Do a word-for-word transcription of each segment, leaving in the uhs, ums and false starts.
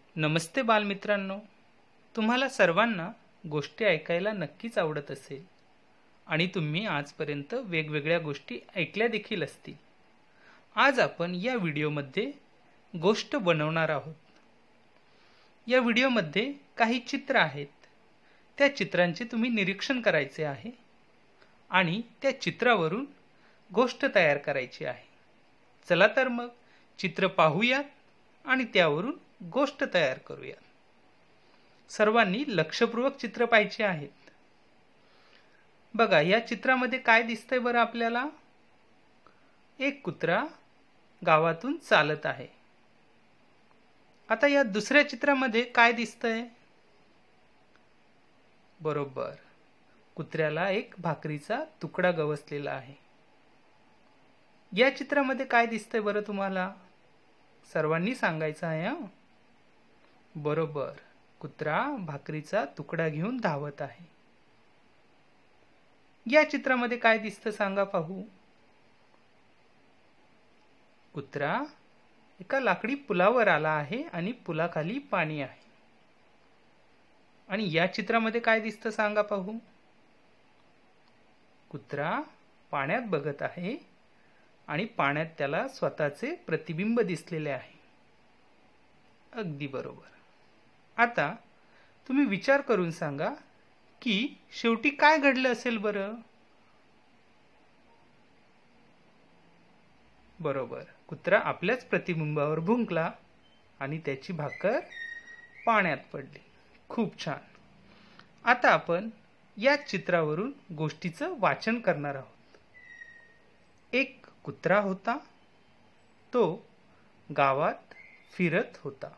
नमस्ते बालमित्रांनो, तुम्हाला सर्वांना गोष्टी ऐकायला नक्कीच आवडत असेल आणि तुम्ही आजपर्यंत वेगवेगळ्या गोष्टी ऐकल्या देखील असतील. आज आपण या व्हिडिओमध्ये गोष्ट बनवणार आहोत. या व्हिडिओमध्ये काही चित्र आहेत. त्या चित्रांचे तुम्ही निरीक्षण करायचे आहे आणि त्या चित्रावरून गोष्ट तयार करायची आहे. चला तर मग चित्र पाहूया आणि त्यावरून गोष्ट तयार करूया. सर्वांनी लक्षपूर्वक चित्र पाहायचे आहेत. बघा, या चित्रामध्ये काय दिसतंय बरं आपल्याला? एक कुत्रा गावातून चालत आहे. आता या दुसऱ्या चित्रामध्ये काय दिसतंय? बरोबर, कुत्र्याला एक भाकरीचा तुकडा गवसलेला आहे. या चित्रामध्ये काय दिसतंय बरं तुम्हाला? सर्वांनी सांगायचं आहे हा. बरोबर, कुत्रा भाकरीचा तुकडा घेऊन धावत आहे. या चित्रामध्ये काय दिसतं सांगा पाहू? कुत्रा एका लाकडी पुलावर आला आहे आणि पुलाखाली पाणी आहे. आणि या चित्रामध्ये काय दिसतं सांगा पाहू? कुत्रा पाण्यात बघत आहे आणि पाण्यात त्याला स्वतःचे प्रतिबिंब दिसलेले आहे. अगदी बरोबर. आता तुम्ही विचार करून सांगा की शेवटी काय घडलं असेल बरं? बरोबर, कुत्रा आपल्याच प्रतिबिंबावर भुंकला आणि त्याची भाकर पाण्यात पडली. खूप छान. आता आपण या चित्रावरून गोष्टीचं वाचन करणार आहोत. एक कुत्रा होता. तो गावात फिरत होता.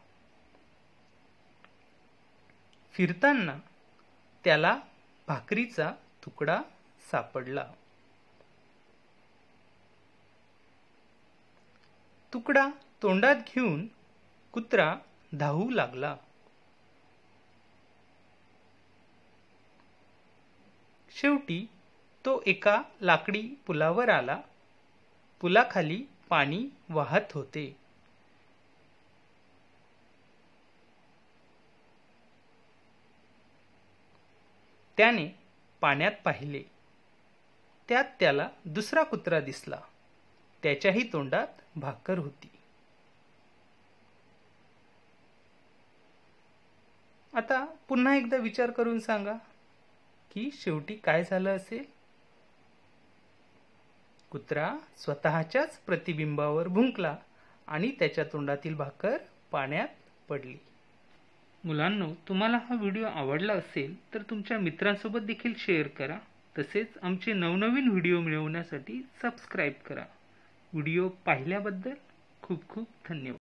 फिरताना त्याला भाकरीचा तुकडा सापडला. तुकडा तोंडात घेऊन कुत्रा धावू लागला. शेवटी तो एका लाकडी पुलावर आला. पुलाखाली पाणी वाहत होते. त्याने पाण्यात पाहिले. त्यात त्याला दुसरा कुत्रा दिसला. त्याच्याही तोंडात भाकर होती. आता पुन्हा एकदा विचार करून सांगा की शेवटी काय झालं असेल? कुत्रा स्वतःच्याच प्रतिबिंबावर भुंकला आणि त्याच्या तोंडातील भाकर पाण्यात पडली. मुलांनो, तुम्हाला हा व्हिडिओ आवडला असेल तर तुमच्या मित्रांसोबत देखील शेअर करा. तसेच आमचे नवनवीन व्हिडिओ मिळवण्यासाठी सबस्क्राईब करा. व्हिडिओ पाहिल्याबद्दल खूप खूप धन्यवाद.